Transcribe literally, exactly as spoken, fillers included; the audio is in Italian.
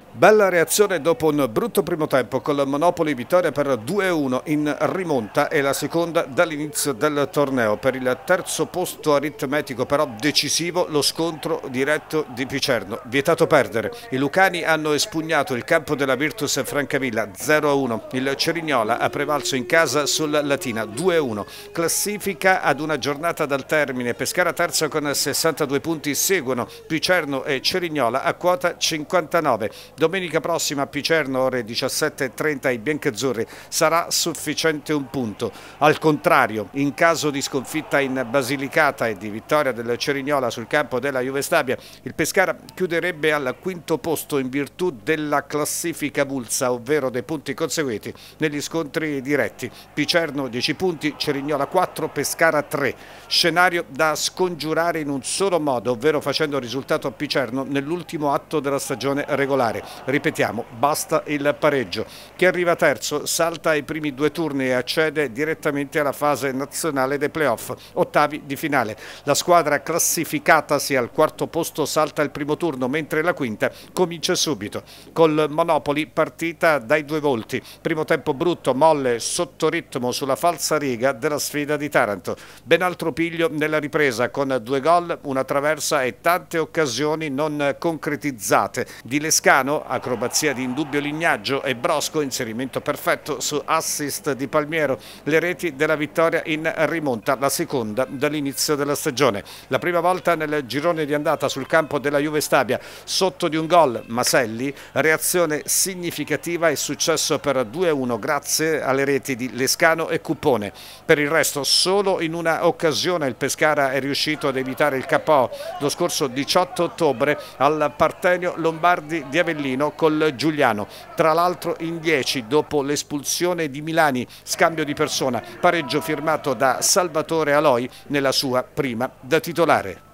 Bella reazione dopo un brutto primo tempo con il Monopoli, vittoria per due a uno in rimonta e la seconda dall'inizio del torneo. Per il terzo posto aritmetico però decisivo lo scontro diretto di Picerno. Vietato perdere. I lucani hanno espugnato il campo della Virtus Francavilla zero a uno. Il Cerignola ha prevalso in casa sul Latina due a uno. Classifica ad una giornata dal termine. Pescara terza con sessantadue punti, seguono Picerno e Cerignola a quota cinquantanove. Domenica prossima a Picerno, ore diciassette e trenta, ai biancazzurri sarà sufficiente un punto. Al contrario, in caso di sconfitta in Basilicata e di vittoria del Cerignola sul campo della Juve Stabia, il Pescara chiuderebbe al quinto posto in virtù della classifica avulsa, ovvero dei punti conseguiti negli scontri diretti. Picerno dieci punti, Cerignola quattro, Pescara tre. Scenario da scongiurare in un solo modo, ovvero facendo risultato a Picerno nell'ultimo atto della stagione regolare. Ripetiamo, basta il pareggio. Chi arriva terzo salta ai primi due turni e accede direttamente alla fase nazionale dei playoff, ottavi di finale. La squadra classificatasi al quarto posto salta il primo turno, mentre la quinta comincia subito. Col Monopoli partita dai due volti. Primo tempo brutto, molle, sotto ritmo sulla falsariga della sfida di Taranto. Ben altro piglio nella ripresa con due gol, una traversa e tante occasioni non concretizzate. Di Lescano, acrobazia di indubbio lignaggio, e Brosco, inserimento perfetto su assist di Palmiero, le reti della vittoria in rimonta, la seconda dall'inizio della stagione. La prima volta nel girone di andata sul campo della Juve Stabia, sotto di un gol Maselli, reazione significativa e successo per due a uno grazie alle reti di Lescano e Cuppone. Per il resto solo in una occasione il Pescara è riuscito ad evitare il K O lo scorso diciotto ottobre al Partenio Lombardi di Avellino col Giuliano, tra l'altro in dieci dopo l'espulsione di Milani, scambio di persona, pareggio firmato da Salvatore Aloi nella sua prima da titolare.